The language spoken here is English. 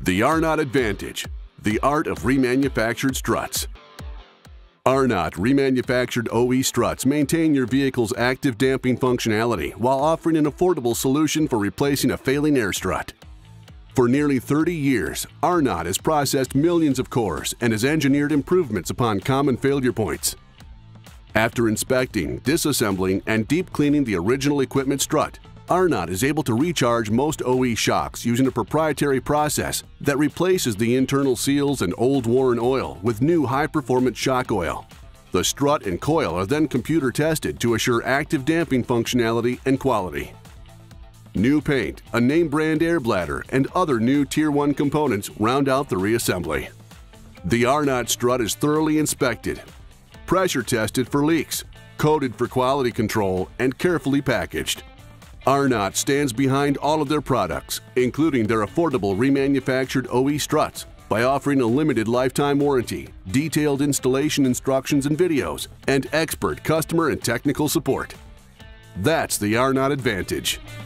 The Arnott Advantage, the art of remanufactured struts. Arnott remanufactured OE struts maintain your vehicle's active damping functionality while offering an affordable solution for replacing a failing air strut. For nearly 30 years, Arnott has processed millions of cores and has engineered improvements upon common failure points. After inspecting, disassembling, and deep cleaning the original equipment strut, Arnott is able to recharge most OE shocks using a proprietary process that replaces the internal seals and old worn oil with new high-performance shock oil. The strut and coil are then computer tested to assure active damping functionality and quality. New paint, a name brand air bladder, and other new Tier 1 components round out the reassembly. The Arnott strut is thoroughly inspected, pressure tested for leaks, coded for quality control, and carefully packaged. Arnott stands behind all of their products, including their affordable remanufactured OE struts, by offering a limited lifetime warranty, detailed installation instructions and videos, and expert customer and technical support. That's the Arnott Advantage.